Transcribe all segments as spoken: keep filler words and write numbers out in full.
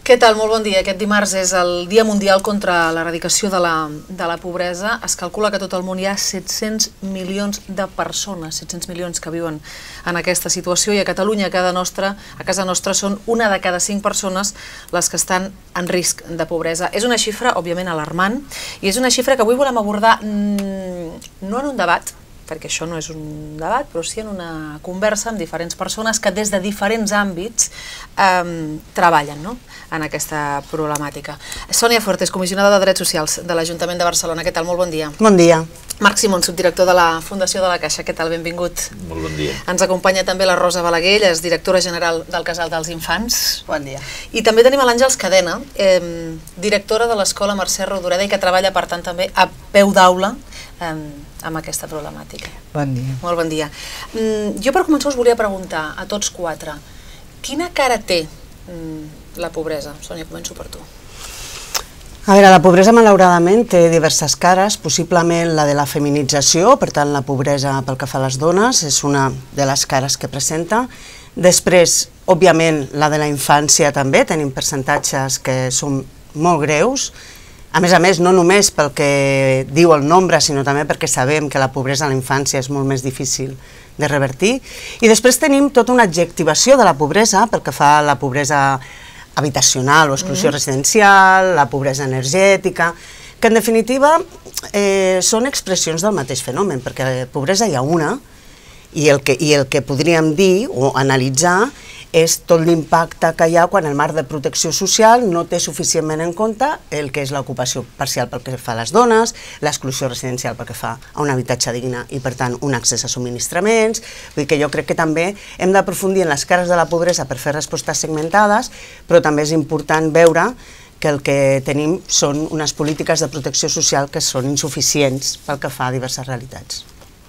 Què tal? Molt bon dia. Aquest dimarts és el Dia Mundial contra l'Erradicació de la, de la Pobresa. Es calcula que a tot el món hi ha set-cents milions de persones, set-cents milions que viuen en aquesta situació, i a Catalunya, a casa nostra, a casa nostra són una de cada cinc persones les que estan en risc de pobresa. És una xifra, òbviament, alarmant, i és una xifra que avui volem abordar mmm, no en un debat, perquè això no és un debat, però sí en una conversa amb diferents persones que des de diferents àmbits eh, treballen, no?, en aquesta problemàtica. Sònia Fuertes, comissionada de Drets Socials de l'Ajuntament de Barcelona. Què tal? Molt bon dia. Bon dia. Marc Simón, subdirector de la Fundació de la Caixa. Què tal? Benvingut. Molt bon dia. Ens acompanya també la Rosa Balaguer, ella és directora general del Casal dels Infants. Bon dia. I també tenim l'Àngels Cadena, eh, directora de l'Escola Mercè Rodoreda, i que treballa, per tant, també a peu d'aula eh, amb aquesta problemàtica. Bon dia. Molt bon dia. Mm, jo per començar us volia preguntar a tots quatre, quina cara té mm, la pobresa? Sònia, començo per tu. A veure, la pobresa malauradament té diverses cares, possiblement la de la feminització, per tant la pobresa pel que fa a les dones és una de les cares que presenta. Després, òbviament, la de la infància també, tenim percentatges que són molt greus. A més a més, no només pel que diu el nombre, sinó també perquè sabem que la pobresa a la infància és molt més difícil de revertir. I després tenim tota una adjectivació de la pobresa pel que fa a la pobresa habitacional o exclusió residencial, la pobresa energètica, que en definitiva eh, són expressions del mateix fenomen, perquè pobresa hi ha una, i el que, i el que podríem dir o analitzar és tot l'impacte que hi ha quan el marc de protecció social no té suficientment en compte el que és l'ocupació parcial pel que fa a les dones, l'exclusió residencial pel que fa a un habitatge digne i, per tant, un accés a subministraments. Vull dir que jo crec que també hem d'aprofundir en les cares de la pobresa per fer respostes segmentades, però també és important veure que el que tenim són unes polítiques de protecció social que són insuficients pel que fa a diverses realitats.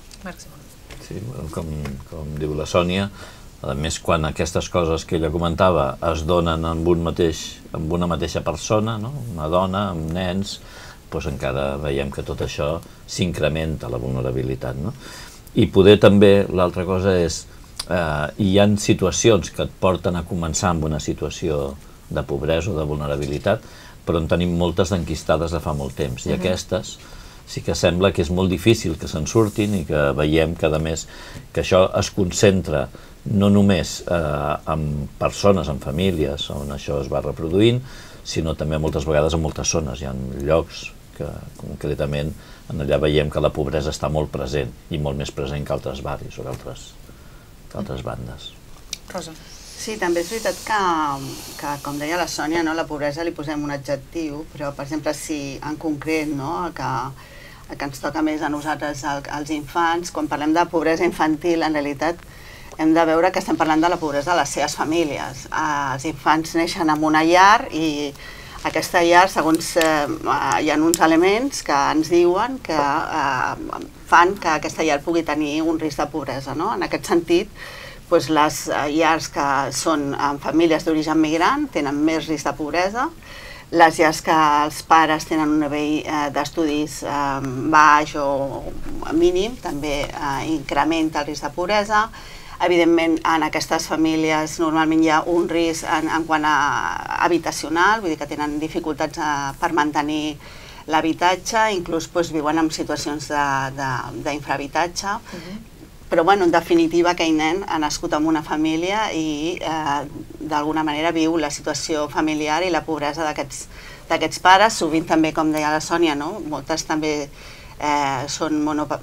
Sí, com, com diu la Sònia, a més, quan aquestes coses que ella comentava es donen amb, un mateix, amb una mateixa persona, no? Una dona, amb nens, doncs encara veiem que tot això s'incrementa, la vulnerabilitat. No? I poder també, l'altra cosa és, eh, hi ha situacions que et porten a començar amb una situació de pobresa o de vulnerabilitat, però en tenim moltes d'enquistades de fa molt temps, i aquestes sí que sembla que és molt difícil que se'n surtin i que veiem que, a més, que això es concentra no només eh, en persones, en famílies on això es va reproduint, sinó també moltes vegades en moltes zones. Hi ha llocs que concretament allà veiem que la pobresa està molt present i molt més present que altres barris o que altres, que altres bandes. Rosa. Sí, també és veritat que, que com deia la Sònia, no, la pobresa li posem un adjectiu, però per exemple si en concret, no, que, que ens toca més a nosaltres, als infants, quan parlem de pobresa infantil, en realitat hem de veure que estem parlant de la pobresa de les seves famílies. Els infants neixen en una llar i aquesta llar, segons eh, hi ha uns elements que ens diuen que eh, fan que aquesta llar pugui tenir un risc de pobresa. No? En aquest sentit, doncs les llars que són en famílies d'origen migrant tenen més risc de pobresa, les llars que els pares tenen un nivell eh, d'estudis eh, baix o mínim també eh, incrementa el risc de pobresa. Evidentment, en aquestes famílies normalment hi ha un risc en, en quant a habitacional, vull dir que tenen dificultats a, per mantenir l'habitatge, inclús doncs, viuen en situacions d'infrahabitatge. Uh-huh. Però, bueno, en definitiva, aquell nen ha nascut en una família i eh, d'alguna manera viu la situació familiar i la pobresa d'aquests pares, sovint també, com deia la Sònia, no? Moltes també Eh, són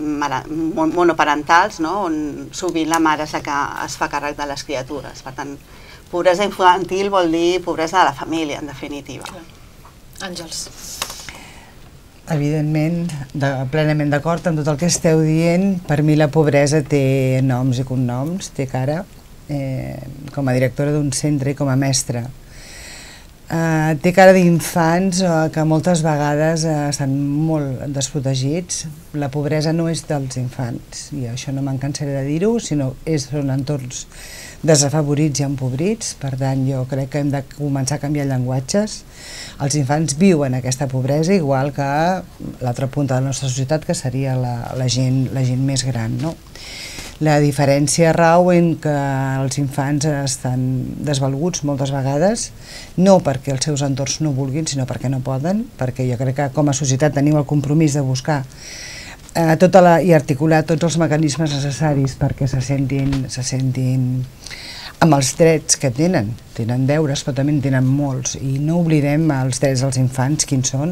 monoparentals, no? On sovint la mare és la que es fa càrrec de les criatures. Per tant, pobresa infantil vol dir pobresa de la família, en definitiva. Àngels. Evidentment, de, plenament d'acord amb tot el que esteu dient. Per mi la pobresa té noms i cognoms, té cara, eh, com a directora d'un centre i com a mestra. Uh, té cara d'infants uh, que moltes vegades uh, estan molt desprotegits. La pobresa no és dels infants, i això no me'n cansaré de dir-ho, sinó és són entorns desafavorits i empobrits. Per tant, jo crec que hem de començar a canviar llenguatges. Els infants viuen aquesta pobresa igual que l'altra punta de la nostra societat, que seria la, la, gent, la gent més gran, no? La diferència rau en que els infants estan desvalguts moltes vegades, no perquè els seus entorns no vulguin, sinó perquè no poden, perquè jo crec que com a societat tenim el compromís de buscar eh, tota la, i articular tots els mecanismes necessaris perquè se sentin, se sentin amb els drets que tenen. Tenen deures, però també en tenen molts, i no oblidem els drets dels infants, quins són,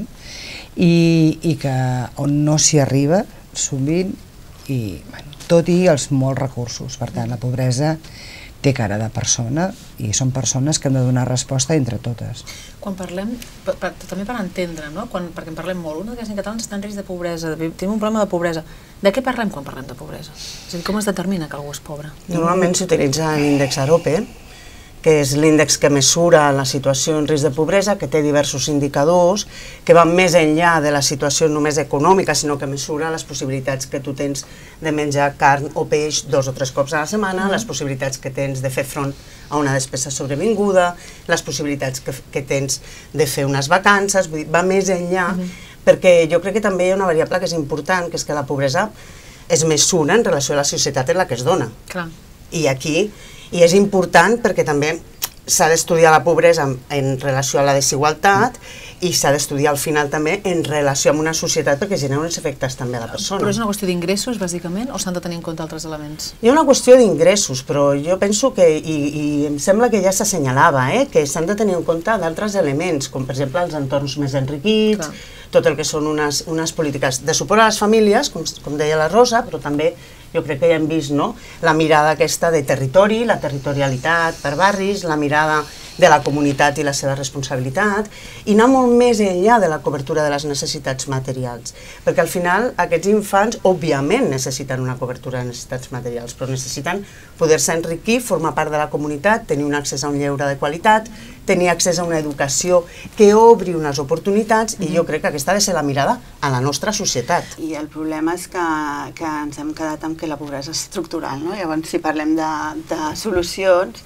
i, i que on no s'hi arriba, sovint, i bueno, tot i els molts recursos. Per tant, la pobresa té cara de persona i són persones que han de donar resposta entre totes. Quan parlem, per, per, també per entendre, no? Quan, perquè en parlem molt, una de les catalans està en risc de pobresa, tenim un problema de pobresa. De què parlem quan parlem de pobresa? És a dir, com es determina que algú és pobre? Normalment s'utilitza l'índex AROPE, que és l'índex que mesura la situació en risc de pobresa, que té diversos indicadors, que van més enllà de la situació només econòmica, sinó que mesura les possibilitats que tu tens de menjar carn o peix dos o tres cops a la setmana, les possibilitats que tens de fer front a una despesa sobrevinguda, les possibilitats que, que tens de fer unes vacances, vull dir, va més enllà, perquè jo crec que també hi ha una variable que és important, que és que la pobresa es mesura en relació a la societat en la que es dona. Clar. I aquí i és important perquè també s'ha d'estudiar la pobresa en, en relació a la desigualtat i s'ha d'estudiar al final també en relació amb una societat perquè genera uns efectes també a la persona. Però és una qüestió d'ingressos, bàsicament, o s'han de tenir en compte altres elements? Hi ha una qüestió d'ingressos, però jo penso que, i, i em sembla que ja s'assenyalava, eh, que s'han de tenir en compte d'altres elements, com per exemple els entorns més enriquits, clar, tot el que són unes, unes polítiques de suport a les famílies, com, com deia la Rosa, però també jo crec que ja hem vist, no?, la mirada aquesta de territori, la territorialitat per barris, la mirada de la comunitat i la seva responsabilitat, i anar molt més enllà de la cobertura de les necessitats materials. Perquè al final aquests infants, òbviament, necessiten una cobertura de necessitats materials, però necessiten poder-se enriquir, formar part de la comunitat, tenir un accés a un lleure de qualitat, tenir accés a una educació que obri unes oportunitats, i jo crec que aquesta ha de ser la mirada a la nostra societat. I el problema és que, que ens hem quedat amb que la pobresa és estructural, no? Llavors, si parlem de, de solucions,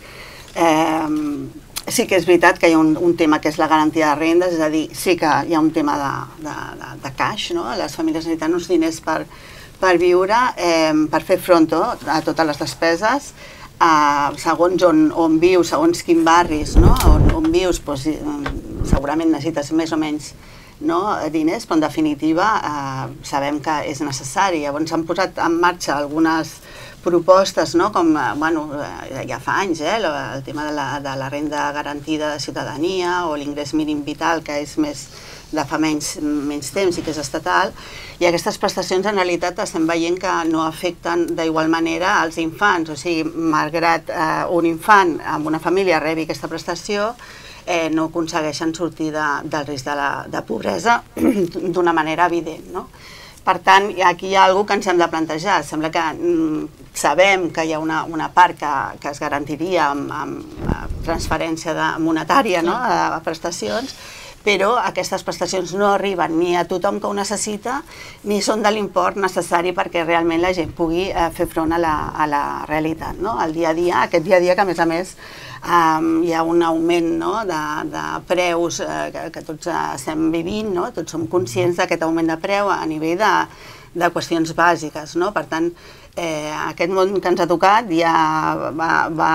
eh, sí que és veritat que hi ha un, un tema que és la garantia de rendes, és a dir, sí que hi ha un tema de, de, de, de cash, no? Les famílies necessiten uns diners per, per viure, eh, per fer front a totes les despeses, Uh, segons on, on vius, segons quin barris, no? on, on vius, doncs, segurament necessites més o menys, no, diners, però en definitiva uh, sabem que és necessari. Llavors s'han posat en marxa algunes propostes, no? Com uh, bueno, uh, ja fa anys, eh? el, el tema de la, de la renda garantida de ciutadania o l'ingrés mínim vital, que és més de fa menys, menys temps i que és estatal, i aquestes prestacions en realitat estem veient que no afecten d'igual manera als infants, o sigui, malgrat eh, un infant amb una família rebi aquesta prestació, eh, no aconsegueixen sortir de, del risc de, la, de pobresa d'una manera evident, no? Per tant, aquí hi ha alguna cosa que ens hem de plantejar. Sembla que mm, sabem que hi ha una, una part que, que es garantiria amb, amb transferència de, monetària, no? A prestacions, però aquestes prestacions no arriben ni a tothom que ho necessita, ni són de l'import necessari perquè realment la gent pugui eh, fer front a la, a la realitat, no? Al dia a dia, aquest dia a dia que a més a més eh, hi ha un augment, no? de, de preus eh, que, que tots estem vivint, no? Tots som conscients d'aquest augment de preu a nivell de, de qüestions bàsiques, no? Per tant, Eh, aquest món que ens ha tocat ja va, va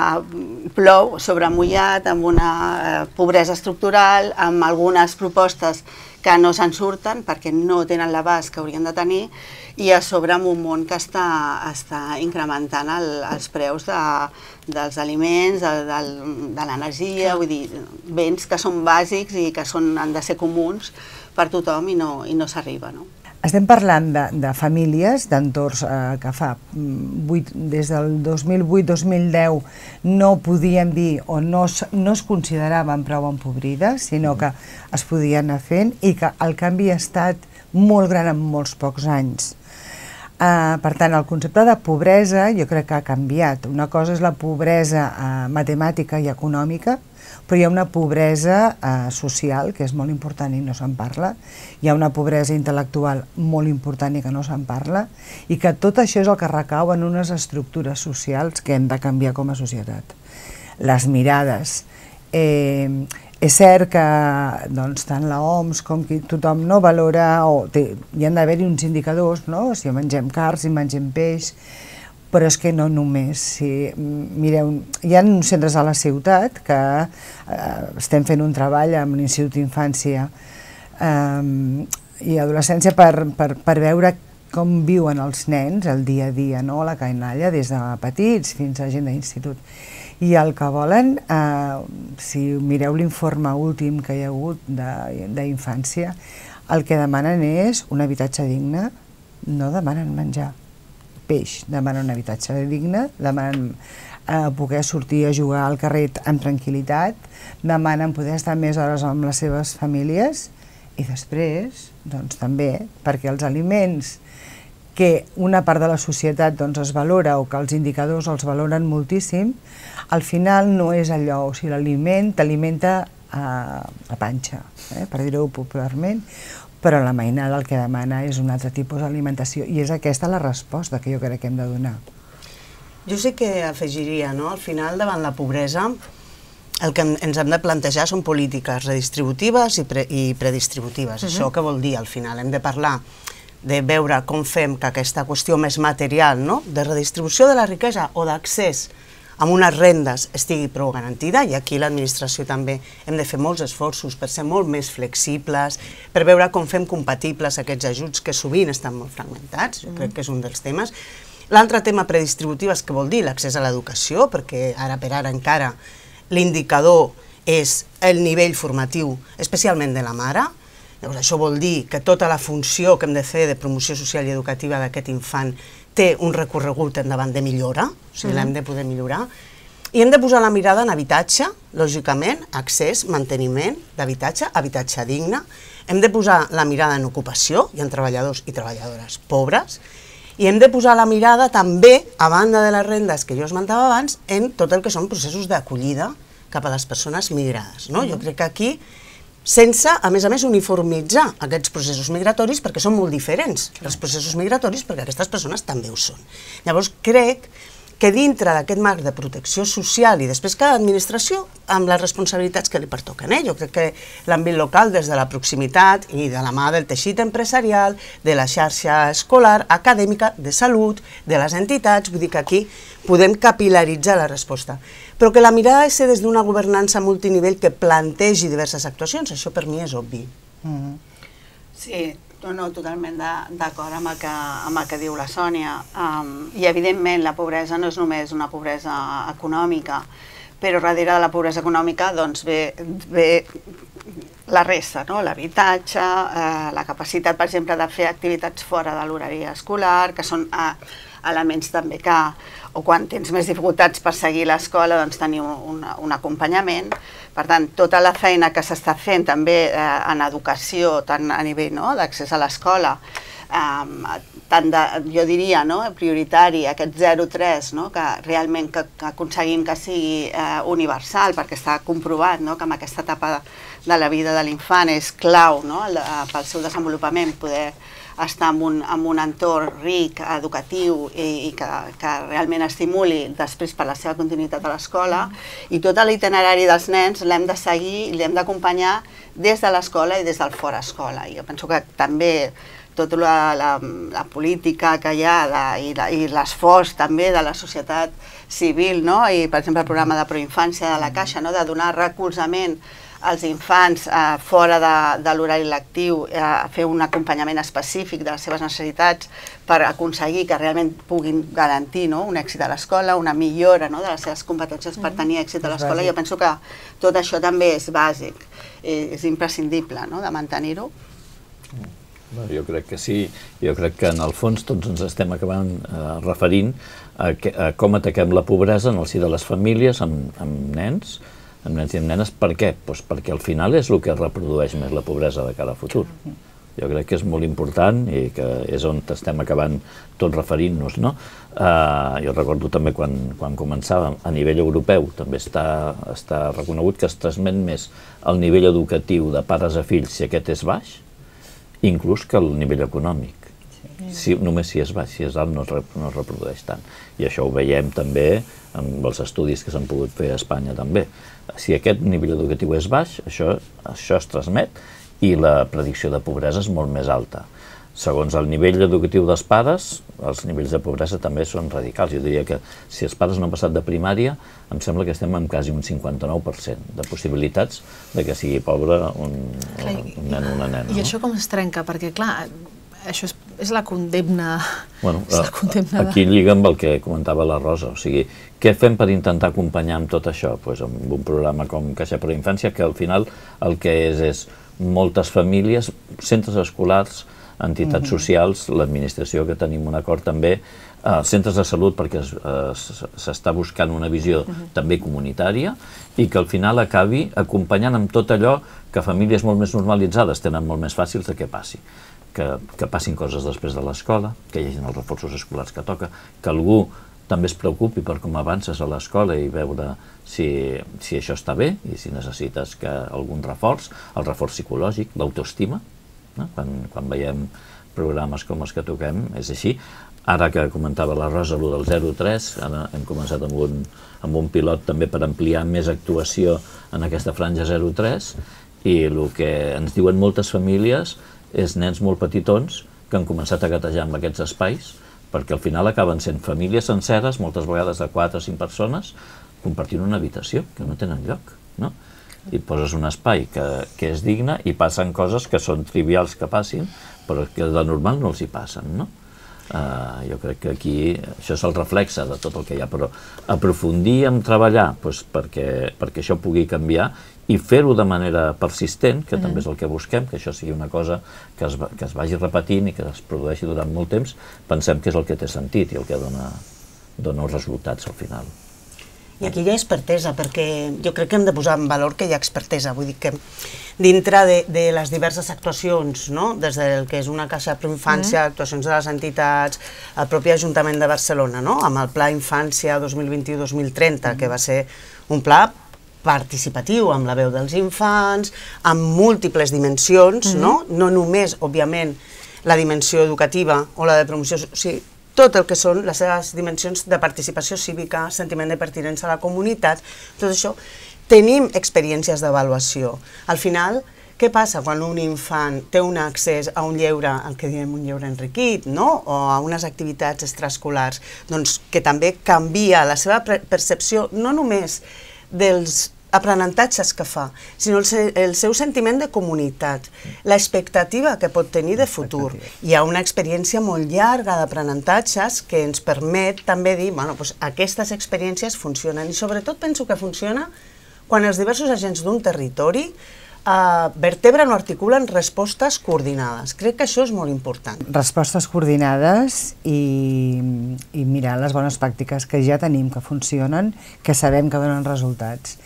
plou sobre mullat, amb una eh, pobresa estructural, amb algunes propostes que no se'n surten perquè no tenen l'abast que haurien de tenir, i a sobre amb un món que està, està incrementant el, els preus de, dels aliments, de, de, de l'energia, vull dir, béns que són bàsics i que són, han de ser comuns per tothom i no, i no s'arriba, no? Estem parlant de, de famílies, d'entorns eh, que fa vuit, des del dos mil vuit dos mil deu no podíem dir o no, no es consideraven prou empobrides, sinó que es podien anar fent, i que el canvi ha estat molt gran en molts pocs anys. Uh, per tant, el concepte de pobresa jo crec que ha canviat. Una cosa és la pobresa uh, matemàtica i econòmica, però hi ha una pobresa eh, social, que és molt important i no se'n parla, hi ha una pobresa intel·lectual molt important i que no se'n parla, i que tot això és el que recau en unes estructures socials que hem de canviar com a societat. Les mirades. Eh, és cert que doncs, tant la O M S com que tothom no valora, o té, hi han d'haver-hi uns indicadors, no? Si mengem carn, si mengem peix, però és que no només. Si mireu, hi ha uns centres a la ciutat que eh, estem fent un treball amb l'Institut d'Infància eh, i Adolescència per, per, per veure com viuen els nens el dia a dia, no? A la canalla, des de petits fins a gent d'institut. I el que volen, eh, si mireu l'informe últim que hi ha hagut d'infància, el que demanen és un habitatge digne, no demanen menjar peix, demanen un habitatge digne, demanen eh, poder sortir a jugar al carrer amb tranquil·litat, demanen poder estar més hores amb les seves famílies i després, doncs també, perquè els aliments que una part de la societat doncs, es valora o que els indicadors els valoren moltíssim, al final no és allò, o sigui, l'aliment t'alimenta a, a panxa, eh, per dir-ho popularment, però la mainada el que demana és un altre tipus d'alimentació i és aquesta la resposta que jo crec que hem de donar. Jo sí que afegiria, no? Al final, davant la pobresa, el que ens hem de plantejar són polítiques redistributives i, pre i predistributives. Uh-huh. Això què vol dir, al final? Hem de parlar de veure com fem que aquesta qüestió més material, no? De redistribució de la riquesa o d'accés a unes rendes estigui prou garantida, i aquí l'administració també hem de fer molts esforços per ser molt més flexibles, per veure com fem compatibles aquests ajuts que sovint estan molt fragmentats, jo crec que és un dels temes. L'altre tema predistributiu és que vol dir l'accés a l'educació, perquè ara per ara encara l'indicador és el nivell formatiu, especialment de la mare. Llavors, això vol dir que tota la funció que hem de fer de promoció social i educativa d'aquest infant té un recorregut endavant de millora, o sigui, l'hem de poder millorar, i hem de posar la mirada en habitatge, lògicament, accés, manteniment d'habitatge, habitatge digne, hem de posar la mirada en ocupació, hi ha treballadors i treballadores pobres, i hem de posar la mirada també, a banda de les rendes que jo esmentava abans, en tot el que són processos d'acollida cap a les persones migrades. Jo crec que aquí, sense, a més a més, uniformitzar aquests processos migratoris, perquè són molt diferents, els processos migratoris, perquè aquestes persones també ho són. Llavors, crec que dintre d'aquest marc de protecció social i després cada administració amb les responsabilitats que li pertoquen. Eh? Jo crec que l'àmbit local, des de la proximitat i de la mà del teixit empresarial, de la xarxa escolar, acadèmica, de salut, de les entitats, vull dir que aquí podem capilaritzar la resposta. Però que la mirada ha de ser des d'una governança multinivell que plantegi diverses actuacions, això per mi és obvi. Mm. Sí, no, no, totalment d'acord amb, amb el que diu la Sònia. Um, I evidentment la pobresa no és només una pobresa econòmica, però darrere de la pobresa econòmica doncs, ve, ve la resta, no? L'habitatge, eh, la capacitat, per exemple, de fer activitats fora de l'horari escolar, que són eh, elements també que, o quan tens més dificultats per seguir l'escola, doncs tenir un, un acompanyament. Per tant, tota la feina que s'està fent també eh, en educació, tant a nivell no, d'accés a l'escola, eh, tant de, jo diria, no, prioritari, aquest zero tres, no, que realment que, que aconseguim que sigui eh, universal, perquè està comprovat no, que en aquesta etapa de la vida de l'infant és clau no, pel seu desenvolupament, poder estar en un, en un entorn ric, educatiu i, i que, que realment estimuli després per la seva continuïtat a l'escola, i tot l'itinerari dels nens l'hem de seguir i l'hem d'acompanyar des de l'escola i des del fora escola. I jo penso que també tota la, la, la política que hi ha de, i l'esforç també de la societat civil, no? I per exemple el programa de proinfància de la Caixa, no? De donar recolzament als infants eh, fora de, de l'horari lectiu, eh, fer un acompanyament específic de les seves necessitats per aconseguir que realment puguin garantir no, un èxit a l'escola, una millora no, de les seves competències per tenir èxit a l'escola. Jo penso que tot això també és bàsic, és imprescindible no, de mantenir-ho. Jo crec que sí, jo crec que en el fons tots ens estem acabant eh, referint a, que, a com ataquem la pobresa en el si de les famílies amb, amb nens, amb nens i amb nenes. Per què? Pues perquè al final és el que reprodueix més la pobresa de cara a futur. Jo crec que és molt important i que és on estem acabant tot referint-nos, no? Uh, jo recordo també quan, quan començàvem, a nivell europeu també està, està reconegut que es transmet més el nivell educatiu de pares a fills si aquest és baix, inclús que el nivell econòmic. Si, només si és baix, si és alt no es, no es reprodueix tant. I això ho veiem també amb els estudis que s'han pogut fer a Espanya també. Si aquest nivell educatiu és baix, això, això es transmet i la predicció de pobresa és molt més alta. segons el nivell educatiu dels pares, els nivells de pobresa també són radicals. Jo diria que si els pares no han passat de primària, em sembla que estem en quasi un cinquanta-nou per cent de possibilitats de que sigui pobre un, clar, un nen o una nena. I no? Això com es trenca? Perquè, clar, això és, és la condemna... Bueno, és la condemna aquí lliga amb el que comentava la Rosa. O sigui, què fem per intentar acompanyar amb tot això? Pues amb un programa com Caixa per a la Infància, que al final el que és és moltes famílies, centres escolars, entitats socials, l'administració, que tenim un acord també, eh, centres de salut, perquè s'està buscant una visió també comunitària, i que al final acabi acompanyant amb tot allò que famílies molt més normalitzades tenen molt més fàcils de que passi. Que, que passin coses després de l'escola, que hi hagi els reforços escolars que toca, que algú també es preocupi per com avances a l'escola i veure si, si això està bé i si necessites que algun reforç, el reforç psicològic, l'autoestima, no? Quan, quan veiem programes com els que toquem, és així. Ara que comentava la Rosa, el del zero tres, ara hem començat amb un, amb un pilot també per ampliar més actuació en aquesta franja zero tres, i el que ens diuen moltes famílies és nens molt petitons que han començat a gatejar amb aquests espais, perquè al final acaben sent famílies senceres, moltes vegades de quatre o cinc persones, compartint una habitació, que no tenen lloc, no? I poses un espai que, que és digne i passen coses que són trivials que passin, però que de normal no els hi passen, no? Uh, jo crec que aquí això és el reflexe de tot el que hi ha, però aprofundir en treballar doncs, perquè, perquè això pugui canviar i fer-ho de manera persistent, que mm. també és el que busquem, que això sigui una cosa que es, que es vagi repetint i que es produeixi durant molt temps, pensem que és el que té sentit i el que dona, dona els resultats al final. I aquí hi ha expertesa, perquè jo crec que hem de posar en valor que hi ha expertesa, vull dir que dintre de, de les diverses actuacions, no? Des del que és una Caixa per a la Infància, mm. actuacions de les entitats, el propi Ajuntament de Barcelona, no? Amb el Pla Infància dos mil vint-u dos mil trenta, mm. que va ser un pla participatiu, amb la veu dels infants, amb múltiples dimensions, mm. no? No només, òbviament, la dimensió educativa o la de promoció, o sigui, tot el que són les seves dimensions de participació cívica, sentiment de pertinença a la comunitat, tot això, tenim experiències d'avaluació. Al final, què passa quan un infant té un accés a un lleure, el que diem un lleure enriquit, no? O a unes activitats extraescolars, doncs que també canvia la seva percepció, no només dels aprenentatges que fa, sinó el, se el seu sentiment de comunitat, l'expectativa que pot tenir de futur. Hi ha una experiència molt llarga d'aprenentatges que ens permet també dir, bueno, doncs aquestes experiències funcionen, i sobretot penso que funciona quan els diversos agents d'un territori Uh, vertebren o articulen respostes coordinades. Crec que això és molt important. Respostes coordinades i, i mirar les bones pràctiques que ja tenim, que funcionen, que sabem que donen resultats.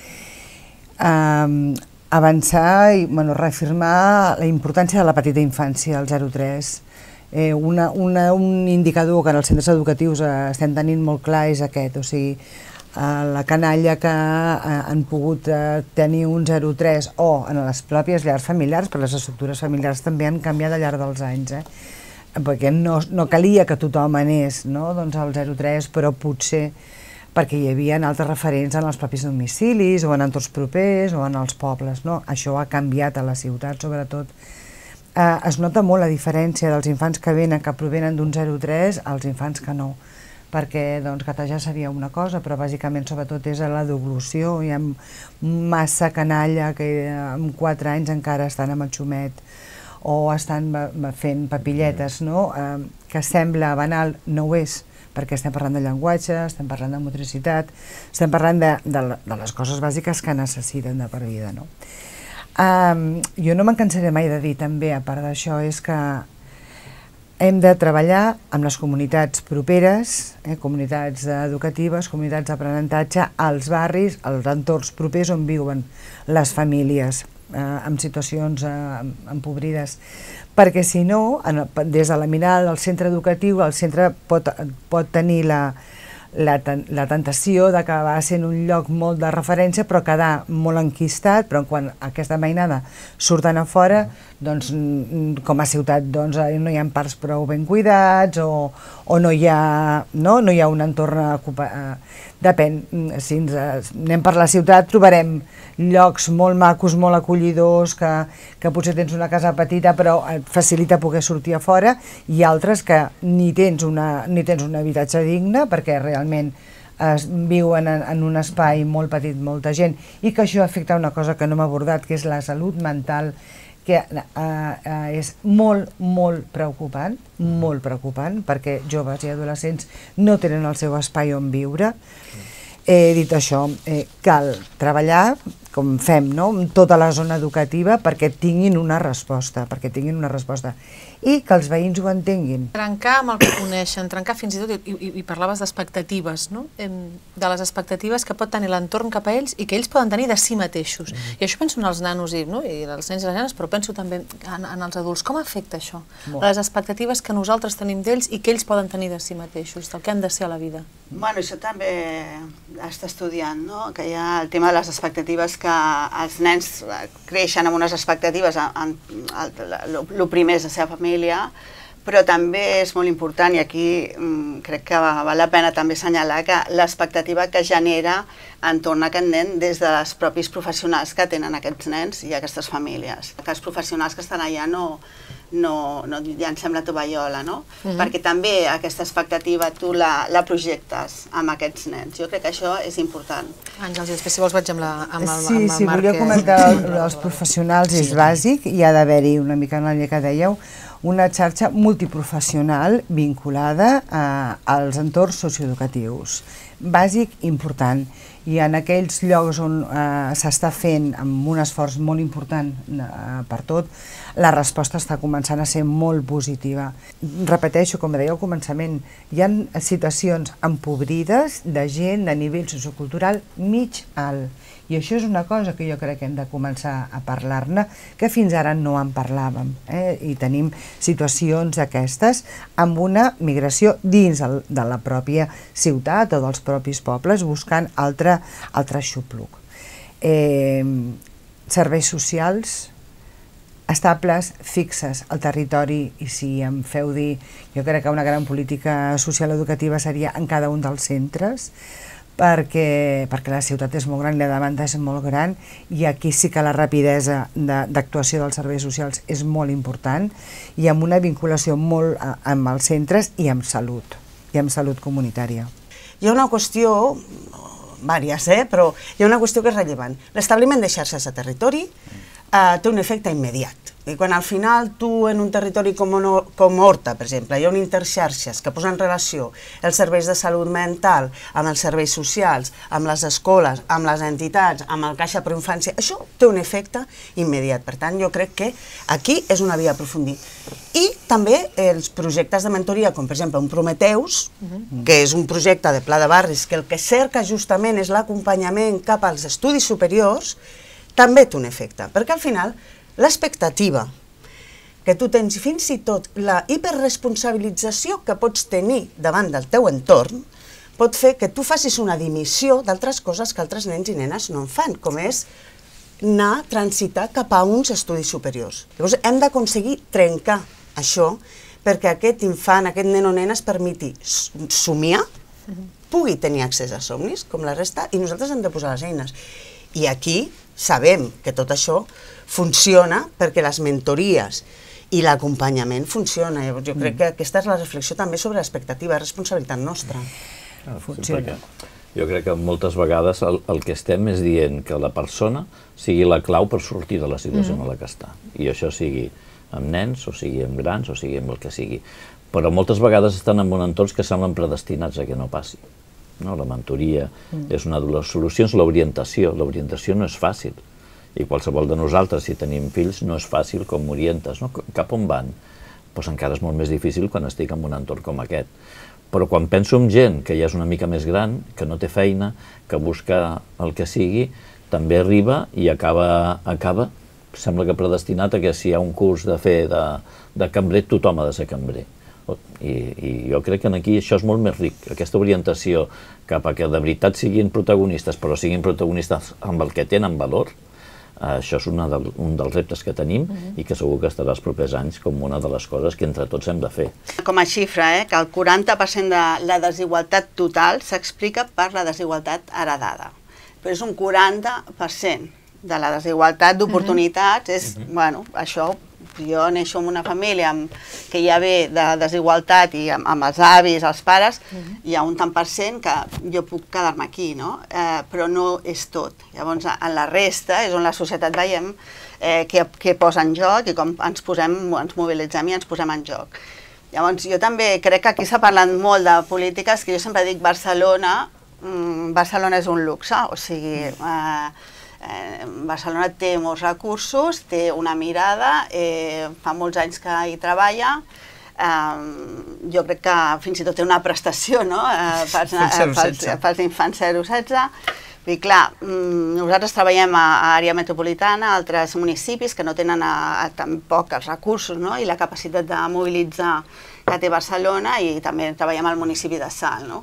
Um, avançar i bueno, reafirmar la importància de la petita infància, el zero tres. Eh, una, una, un indicador que en els centres educatius eh, estem tenint molt clar és aquest, o sigui, la canalla que han pogut tenir un zero tres o en les pròpies llars familiars, però les estructures familiars també han canviat al llarg dels anys, eh? Perquè no, no calia que tothom anés, no? Doncs al zero tres, però potser perquè hi havia altres referents en els propis domicilis o en entorns propers o en els pobles, no? Això ha canviat a la ciutat, sobretot. Eh, es nota molt la diferència dels infants que venen, que provenen d'un zero tres, als infants que no, perquè doncs, gatejar seria una cosa, però bàsicament sobretot és a la devolució. Hi ha massa canalla que amb quatre anys encara estan amb el xumet o estan fent papilletes, no? Eh, que sembla banal, no ho és, perquè estem parlant de llenguatge, estem parlant de motricitat, estem parlant de, de, de les coses bàsiques que necessiten de per vida, no? Eh, jo no me'n cansaré mai de dir també, a part d'això, és que hem de treballar amb les comunitats properes, eh, comunitats educatives, comunitats d'aprenentatge, als barris, als entorns propers on viuen les famílies eh, en situacions eh, empobrides. Perquè si no, en, des de la mirada del centre educatiu, el centre pot, pot tenir la, la, la tentació de que va sent un lloc molt de referència, però quedar molt enquistat, però quan aquesta mainada surten a fora, doncs, com a ciutat doncs, no hi ha parcs prou ben cuidats o, o no, hi ha, no, no hi ha un entorn depèn, si ens anem per la ciutat trobarem llocs molt macos, molt acollidors, que, que potser tens una casa petita però et facilita poder sortir a fora, i altres que ni tens, una, ni tens un habitatge digne perquè realment es viuen en, en un espai molt petit, molta gent, i que això afecta una cosa que no hem abordat, que és la salut mental, que eh, eh, és molt, molt preocupant, molt preocupant, perquè joves i adolescents no tenen el seu espai on viure. Eh, dit això, eh, cal treballar, com fem, no?, amb tota la zona educativa perquè tinguin una resposta, perquè tinguin una resposta, i que els veïns ho entenguin. Trencar amb el que coneixen, trencar fins i tot, i, i, i parlaves d'expectatives, no?, de les expectatives que pot tenir l'entorn cap a ells i que ells poden tenir de si mateixos. Mm. I això penso en els nanos i, no? I els nens i les nenes, però penso també en, en els adults. Com afecta això? Molt. Les expectatives que nosaltres tenim d'ells i que ells poden tenir de si mateixos, del que han de ser a la vida. Bueno, això també està estudiant, no?, que hi ha el tema de les expectatives, que els nens creixen amb unes expectatives, en, en, el, el primer és la seva família, però també és molt important, i aquí mm, crec que val la pena també assenyalar que l'expectativa que genera entorn a aquest nen des dels propis professionals que tenen aquests nens i aquestes famílies. Que els professionals que estan allà no, no, no llancem la tovallola, no? Mm-hmm. Perquè també aquesta expectativa tu la, la projectes amb aquests nens. Jo crec que això és important. Àngels, i després si vols vaig amb, la, amb el, sí, amb el sí, Marc. Volia comentar els professionals, és bàsic, i ha d'haver-hi una mica en la línia que dèieu, una xarxa multiprofessional vinculada a, als entorns socioeducatius. Bàsic, important. I en aquells llocs on eh, s'està fent amb un esforç molt important eh, per tot, la resposta està començant a ser molt positiva. Repeteixo, com deia al començament, hi ha situacions empobrides de gent de nivell sociocultural mig alt. I això és una cosa que jo crec que hem de començar a parlar-ne, que fins ara no en parlàvem. Eh? I tenim situacions d'aquestes amb una migració dins el, de la pròpia ciutat o dels propis pobles, buscant altre, altre xupluc. Eh, serveis socials estables, fixes al territori, i si em feu dir, jo crec que una gran política social educativa seria en cada un dels centres, perquè, perquè la ciutat és molt gran i la demanda és molt gran, i aquí sí que la rapidesa d'actuació dels serveis socials és molt important, i amb una vinculació molt a, amb els centres i amb salut, i amb salut comunitària. Hi ha una qüestió, vàries, eh? però hi ha una qüestió que és rellevant. L'establiment de xarxes a territori eh, té un efecte immediat. I quan al final tu en un territori com, no, com Horta, per exemple, hi ha un interxarxes que posa en relació els serveis de salut mental amb els serveis socials, amb les escoles, amb les entitats, amb el Caixa per Infància, això té un efecte immediat. Per tant, jo crec que aquí és una via a aprofundir. I també els projectes de mentoria, com per exemple un Prometeus, que és un projecte de pla de barris, que el que cerca justament és l'acompanyament cap als estudis superiors, també té un efecte, perquè al final l'expectativa que tu tens, i fins i tot la hiperresponsabilització que pots tenir davant del teu entorn, pot fer que tu facis una dimissió d'altres coses que altres nens i nenes no en fan, com és anar a transitar cap a uns estudis superiors. Llavors hem d'aconseguir trencar això perquè aquest infant, aquest nen o nena es permeti somiar, pugui tenir accés a somnis, com la resta, i nosaltres hem de posar les eines. I aquí sabem que tot això funciona perquè les mentories i l'acompanyament funciona. Jo crec que aquesta és la reflexió també sobre l'expectativa, és responsabilitat nostra. Funciona. Jo crec que moltes vegades el, el que estem és dient que la persona sigui la clau per sortir de la situació en la que està. I això sigui amb nens, o sigui amb grans, o sigui amb el que sigui. Però moltes vegades estan en un entorns que semblen predestinats a que no passi. No? La mentoria és una de les solucions, l'orientació. L'orientació no és fàcil. I qualsevol de nosaltres, si tenim fills, no és fàcil com m'orientes, no? Cap on van? Doncs encara és molt més difícil quan estic en un entorn com aquest. Però quan penso en gent que ja és una mica més gran, que no té feina, que busca el que sigui, també arriba i acaba, acaba sembla que predestinat a que si hi ha un curs de fer de, de cambrer, tothom ha de ser cambrer. I, I jo crec que aquí això és molt més ric, aquesta orientació cap a que de veritat siguin protagonistes, però siguin protagonistes amb el que tenen valor, Això és una de, un dels reptes que tenim uh-huh. i que segur que estarà els propers anys com una de les coses que entre tots hem de fer. Com a xifra, eh, que el quaranta per cent de la desigualtat total s'explica per la desigualtat heredada. Però és un quaranta per cent de la desigualtat d'oportunitats. Uh-huh. És, uh-huh. bueno, això, jo neixo en una família amb, que ja ve de desigualtat i amb, amb els avis, els pares, uh-huh. hi ha un tant per cent que jo puc quedar-me aquí, no? Eh, però no és tot. Llavors, en la resta és on la societat veiem eh, què, què posa en joc i com ens posem, ens mobilitzem i ens posem en joc. Llavors, jo també crec que aquí s'ha parlat molt de polítiques, que jo sempre dic Barcelona, mm, Barcelona és un luxe, o sigui... Eh, Eh, Barcelona té molts recursos, té una mirada, eh, fa molts anys que hi treballa, eh, jo crec que fins i tot té una prestació, no? eh, pels, eh, pels, pels infants zero a setze. I clar, nosaltres treballem a, a àrea metropolitana, a altres municipis que no tenen a, a tampoc els recursos, no? I la capacitat de mobilitzar que té Barcelona, i també treballem al municipi de Salt, no?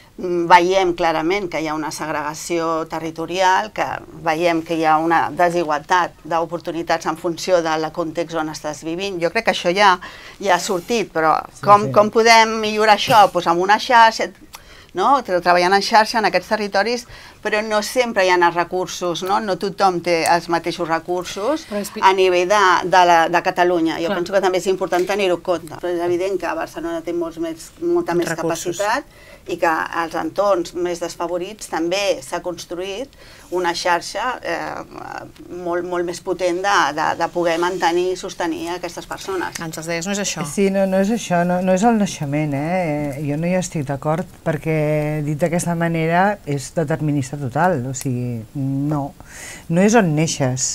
Veiem clarament que hi ha una segregació territorial, que veiem que hi ha una desigualtat d'oportunitats en funció del context on estàs vivint. Jo crec que això ja, ja ha sortit, però sí, com, sí. com podem millorar això? Pues amb una xarxa, no? Treballant en xarxa en aquests territoris, però no sempre hi ha els recursos, no? No tothom té els mateixos recursos a nivell de, de, la, de Catalunya. Jo Clar. penso que també és important tenir-ho en compte. Però és evident que Barcelona té molts més, molta més recursos. capacitat, i que als entorns més desfavorits també s'ha construït una xarxa eh, molt, molt més potent de, de, de poder mantenir i sostenir aquestes persones. Àngels, deies, no és això? Sí, no, no és això, no, no és el naixement, eh? Jo no hi estic d'acord, perquè dit d'aquesta manera és determinista total, o sigui, no, no és on neixes,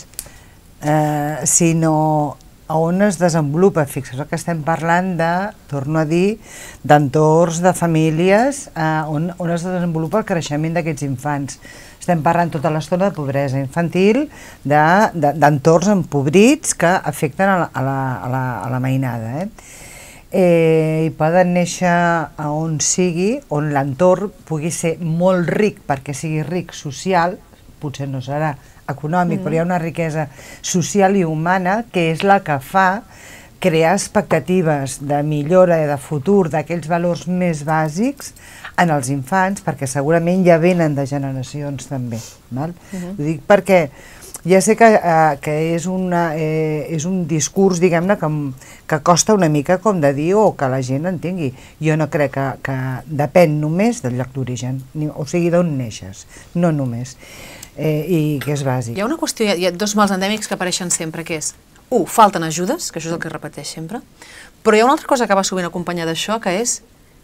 eh, sinó a on es desenvolupa. Fixeu que estem parlant de, torno a dir, d'entorns, de famílies, eh, on, on es desenvolupa el creixement d'aquests infants. Estem parlant tota l'estona de pobresa infantil, d'entorns de, de, empobrits que afecten a la, a la, a la, a la mainada. Eh? Eh, I poden néixer a on sigui, on l'entorn pugui ser molt ric, perquè sigui ric social, potser no serà econòmic, mm. però hi ha una riquesa social i humana que és la que fa crear expectatives de millora i de futur d'aquells valors més bàsics en els infants, perquè segurament ja venen de generacions també. Val? Mm-hmm. Ho dic perquè ja sé que, eh, que és, una, eh, és un discurs, diguem-ne, que, que costa una mica com de dir o que la gent entengui. Jo no crec que, que depèn només del lloc d'origen, o sigui, d'on neixes, no només. Eh, i que és bàsic. Hi ha una qüestió, hi ha dos mals endèmics que apareixen sempre, que és, u, falten ajudes, que això és el que es repeteix sempre, però hi ha una altra cosa que va sovint acompanyada d'això, que és,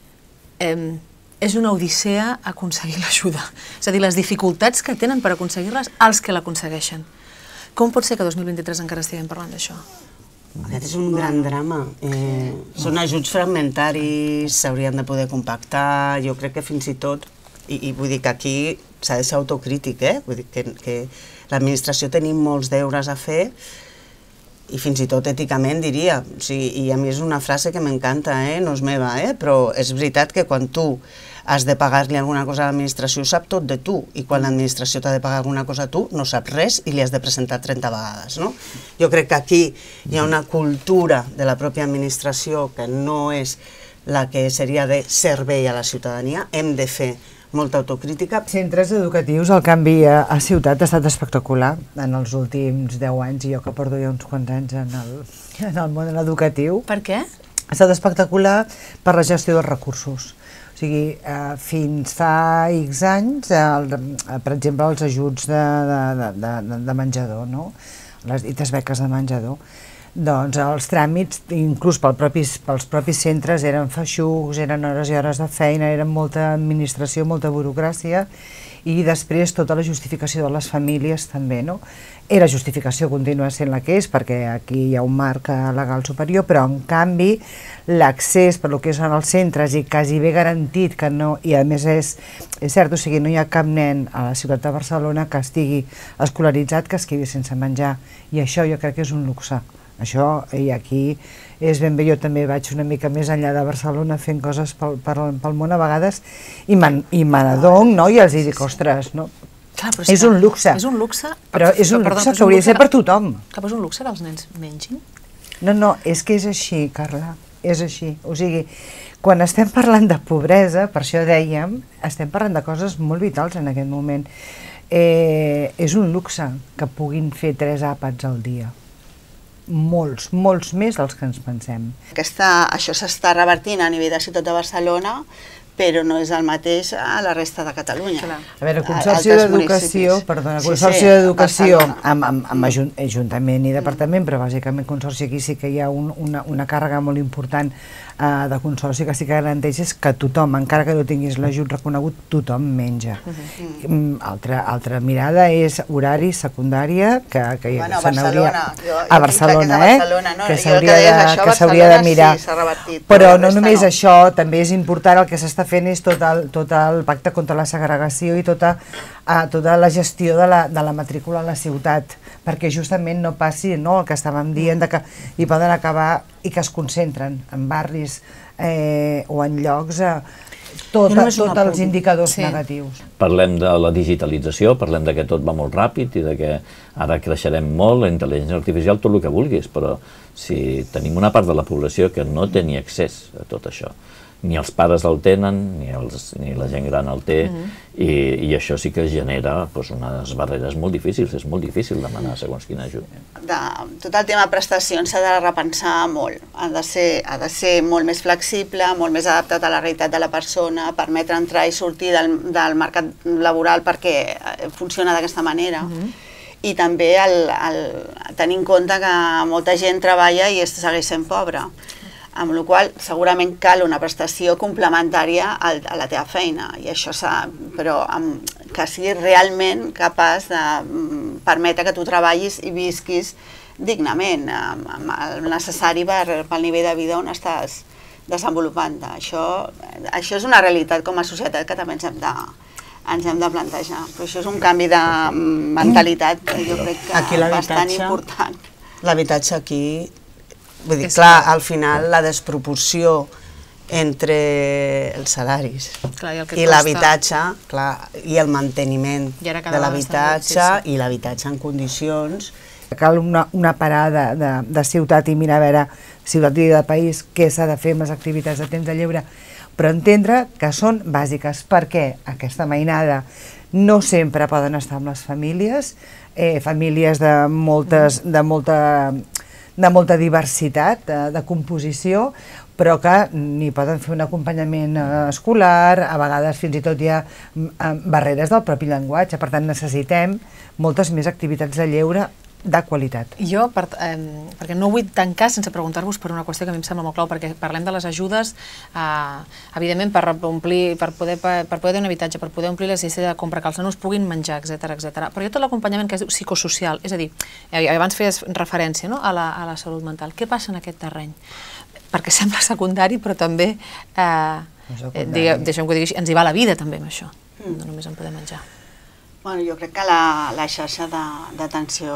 eh, és una odissea aconseguir l'ajuda. És a dir, les dificultats que tenen per aconseguir-les els que l'aconsegueixen. Com pot ser que dos mil vint-i-tres encara estiguem parlant d'això? Aquest és un gran drama. Eh, són ajuts fragmentaris, s'haurien de poder compactar, jo crec que fins i tot, i, i vull dir que aquí s'ha de ser autocrític, eh? Vull dir que, que l'administració tenim molts deures a fer i fins i tot èticament diria, o sigui, i a mi és una frase que m'encanta, eh? No és meva, eh? Però és veritat que quan tu has de pagar-li alguna cosa a l'administració sap tot de tu, i quan l'administració t'ha de pagar alguna cosa a tu no sap res i li has de presentar trenta vegades, no? Jo crec que aquí hi ha una cultura de la pròpia administració que no és la que seria de servei a la ciutadania, hem de fer molta autocrítica. Centres educatius, el canvi a, a ciutat ha estat espectacular en els últims deu anys, i jo que porto ja uns quants anys en el, en el món educatiu. Per què? Ha estat espectacular per la gestió dels recursos. O sigui, eh, fins fa X anys, el, per exemple, els ajuts de, de, de, de, de menjador, no? Les dites beques de menjador. Doncs els tràmits, inclús pel propis, pels propis centres, eren feixucs, eren hores i hores de feina, eren molta administració, molta burocràcia, i després tota la justificació de les famílies també, no? Era justificació, continua sent la que és, perquè aquí hi ha un marc legal superior, però en canvi l'accés per lo que són els centres i quasi bé garantit que no, i a més és, és cert, o sigui, no hi ha cap nen a la ciutat de Barcelona que estigui escolaritzat que es quedi sense menjar, i això jo crec que és un luxe. Això, i aquí és ben bé, jo també vaig una mica més enllà de Barcelona fent coses pel, pel, pel món a vegades, i me n'adono, no? I els dic, ostres, no? Clar, però és un luxe. És un luxe... Però és un luxe que hauria de ser per tothom. Clar, però és un luxe que els nens mengin? No, no, és que és així, Carla, és així. O sigui, quan estem parlant de pobresa, per això dèiem, estem parlant de coses molt vitals en aquest moment. Eh, és un luxe que puguin fer tres àpats al dia. Molts, molts més dels que ens pensem. Aquesta, això s'està revertint a nivell de ciutat de Barcelona, però no és el mateix a la resta de Catalunya. Clar. A veure, el Consorci d'Educació, perdona, el Consorci sí, sí, d'Educació amb, amb, amb ajunt, Ajuntament i Departament, mm. però bàsicament Consorci aquí sí que hi ha un, una, una càrrega molt important uh, de Consorci que sí que garanteix és que tothom, encara que no tinguis l'ajut reconegut, tothom menja. Mm. Mm, altra, altra mirada és horari, secundària, que, que bueno, se n'hauria... A Barcelona, eh? No? Que s'hauria de, que s'hauria de mirar. Sí, revertit, però, però no només no. Això, també és important el que s'està fent és tot el, tot el pacte contra la segregació i tota, uh, tota la gestió de la, de la matrícula a la ciutat, perquè justament no passi no, el que estàvem dient de que hi poden acabar i que es concentren en barris eh, o en llocs eh, tots tot els indicadors sí. negatius. Parlem de la digitalització, parlem de que tot va molt ràpid i de que ara creixerem molt, la intel·ligència artificial, tot el que vulguis, però si tenim una part de la població que no té ni accés a tot això, ni els pares el tenen, ni, els, ni la gent gran el té, mm-hmm. i, i això sí que genera pues, unes barreres molt difícils, és molt difícil demanar segons quin ajut. De, tot el tema de prestacions s'ha de repensar molt, ha de, ser, ha de ser molt més flexible, molt més adaptat a la realitat de la persona, permetre entrar i sortir del, del mercat laboral perquè funciona d'aquesta manera. Mm-hmm. I també el, el, tenir en compte que molta gent treballa i es segueix sent pobra. Amb la qual cosa segurament cal una prestació complementària al, a la teva feina, i això però amb, que sigui realment capaç de mm, permetre que tu treballis i visquis dignament, amb, amb el necessari per, pel nivell de vida on estàs desenvolupant-te. Això, això és una realitat com a societat que també ens hem de, ens hem de plantejar, però això és un canvi de mentalitat que jo crec que aquí bastant important. L'habitatge aquí... Vull dir, clar, al final la desproporció entre els salaris clar, i, i l'habitatge, clar, i el manteniment de l'habitatge sí, sí. i l'habitatge en condicions. Cal una, una parada de, de ciutat i mirar a veure, ciutat i de país, què s'ha de fer amb les activitats de temps de lleure, però entendre que són bàsiques, perquè aquesta mainada no sempre poden estar amb les famílies, eh, famílies de moltes... De molta, de molta diversitat de, de composició, però que ni poden fer un acompanyament escolar, a vegades fins i tot hi ha barreres del propi llenguatge, per tant necessitem moltes més activitats de lleure de qualitat. Jo, per, eh, perquè no vull tancar sense preguntar-vos per una qüestió que a mi em sembla molt clau, perquè parlem de les ajudes, eh, evidentment per omplir, per poder, per, per poder tenir un habitatge, per poder omplir la llista de compra, que els nanos puguin menjar, etcètera, etcètera. Però hi ha tot l'acompanyament que es diu psicosocial, és a dir, abans feies referència no? a, la, a la salut mental. Què passa en aquest terreny? Perquè sembla secundari, però també, eh, eh, deixem que ho digui així, ens hi va la vida també amb això, mm. no només en poder menjar. Bueno, jo crec que la, la xarxa d'atenció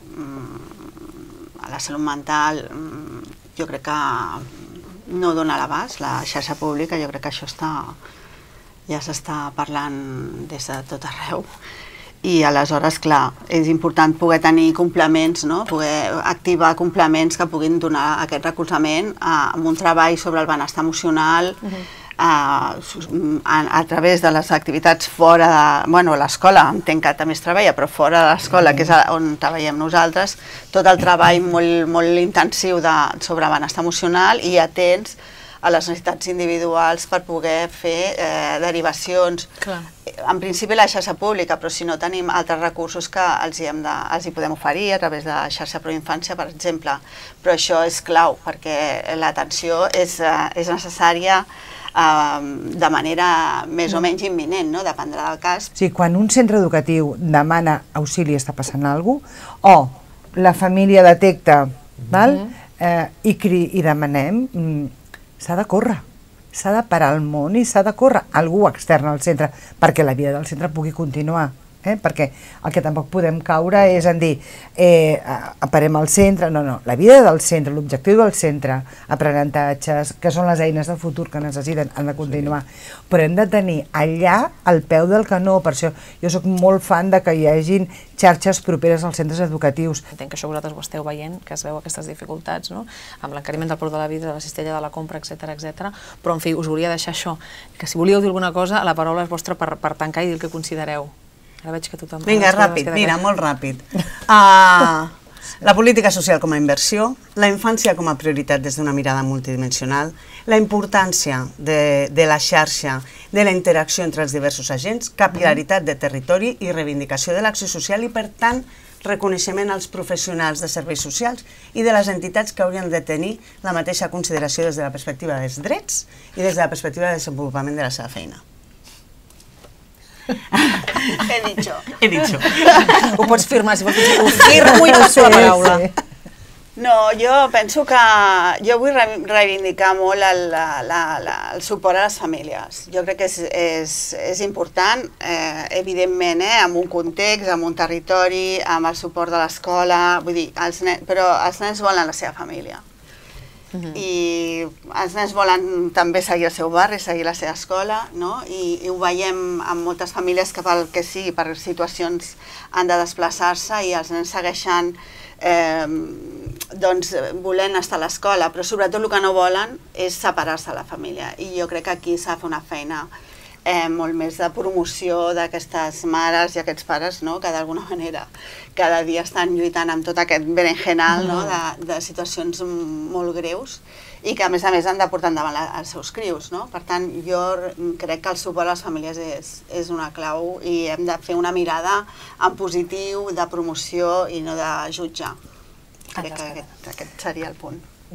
mm, a la salut mental mm, jo crec que no dona l'abast, la xarxa pública, jo crec que això està, ja s'està parlant des de tot arreu. I aleshores, clar, és important poder tenir complements, no? Poder activar complements que puguin donar aquest recolzament a, amb un treball sobre el benestar emocional, uh-huh. A, a, a través de les activitats fora de... Bueno, l'escola, entenc que també es treballa, però fora de l'escola, que és on treballem nosaltres, tot el treball molt, molt intensiu de, sobre benestar emocional i atents a les necessitats individuals per poder fer eh, derivacions. Clar. En principi la xarxa pública, però si no tenim altres recursos que els hi, hem de, els hi podem oferir a través de la xarxa Proinfància, per exemple. Però això és clau, perquè l'atenció és, eh, és necessària de manera més o menys imminent, no? Dependrà del cas. Sí, quan un centre educatiu demana auxili, està passant alguna cosa, o la família detecta val? Eh, i, cri, i demanem, s'ha de córrer, s'ha de parar el món i s'ha de córrer algú extern al centre perquè la vida del centre pugui continuar. Eh? Perquè el que tampoc podem caure és en dir eh, aparem al centre, no, no, la vida del centre, l'objectiu del centre, aprenentatges, que són les eines del futur que necessiten, han de continuar, sí. Però hem de tenir allà al peu del canó, per això jo sóc molt fan de que hi hagin xarxes properes als centres educatius. Entenc que això vosaltres ho esteu veient, que es veu aquestes dificultats, no? Amb l'encariment del preu de la vida, de la cistella de la compra, etcètera, etcètera. Però, en fi, us volia deixar això, que si volíeu dir alguna cosa, la paraula és vostra per, per tancar i dir el que considereu. Ara veig que tothom... Vinga, ràpid, mira, molt ràpid. Uh, la política social com a inversió, la infància com a prioritat des d'una mirada multidimensional, la importància de, de la xarxa, de la interacció entre els diversos agents, capil·laritat de territori i reivindicació de l'acció social i, per tant, reconeixement als professionals de serveis socials i de les entitats que haurien de tenir la mateixa consideració des de la perspectiva dels drets i des de la perspectiva de desenvolupament de la seva feina. He dicho. He dicho. Ho pots firmar, si vols dir, ho firmo i passo la paraula. No, jo penso que jo vull reivindicar molt el, la, la, el suport a les famílies. Jo crec que és, és, és important, eh, evidentment, eh, amb un context, amb un territori, amb el suport de l'escola, vull dir, els nens, però els nens volen la seva família. Uh-huh. I els nens volen també seguir el seu barri, seguir la seva escola, no? I, i ho veiem amb moltes famílies que pel que sigui, per situacions han de desplaçar-se i els nens segueixen eh, doncs, volent estar a l'escola, però sobretot el que no volen és separar-se de la família. I jo crec que aquí s'ha de fer una feina eh, molt més de promoció d'aquestes mares i aquests pares, no? Que d'alguna manera cada dia estan lluitant amb tot aquest berenjenal, no? de, de situacions molt greus i que a més a més han de portar endavant la, els seus crius. No? Per tant, jo crec que el suport a les famílies és, és una clau i hem de fer una mirada en positiu, de promoció i no de jutjar. Crec que aquest, aquest seria el punt.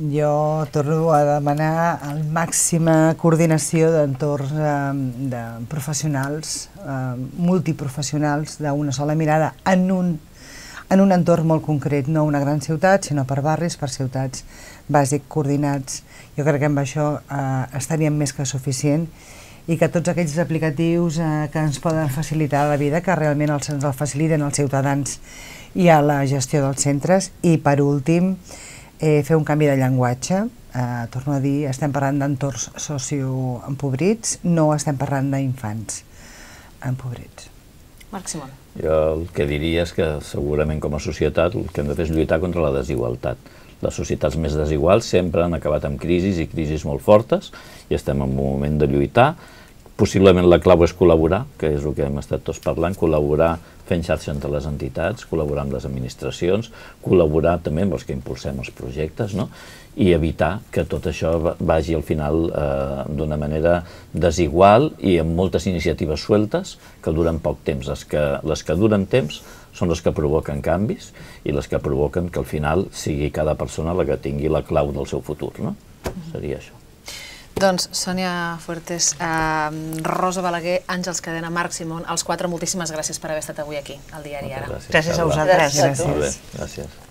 Jo torno a demanar la màxima coordinació d'entorns eh, de professionals, eh, multiprofessionals, d'una sola mirada en un, en un entorn molt concret, no una gran ciutat, sinó per barris, per ciutats, bàsic, coordinats. Jo crec que amb això eh, estaríem més que suficient i que tots aquells aplicatius eh, que ens poden facilitar la vida, que realment els, ens el faciliten els ciutadans i a la gestió dels centres. I per últim, Eh, fer un canvi de llenguatge, eh, torno a dir, estem parlant d'entorns socioempobrits, no estem parlant d'infants empobrits. Marc Simón. Jo el que diria és que segurament com a societat el que hem de fer és lluitar contra la desigualtat. Les societats més desiguals sempre han acabat amb crisis i crisis molt fortes i estem en un moment de lluitar. Possiblement la clau és col·laborar, que és el que hem estat tots parlant, col·laborar fent xarxa entre les entitats, col·laborar amb les administracions, col·laborar també amb els que impulsem els projectes, no? I evitar que tot això vagi al final eh, d'una manera desigual i amb moltes iniciatives sueltes que duren poc temps. Les que, les que duren temps són les que provoquen canvis i les que provoquen que al final sigui cada persona la que tingui la clau del seu futur, no? Seria això. Doncs Sònia Fuertes, eh, Rosa Balaguer, Àngels Cadena, Marc Simón, els quatre, moltíssimes gràcies per haver estat avui aquí, al Diari Ara. Gràcies, gràcies a vosaltres. Gràcies. Gràcies. Gràcies.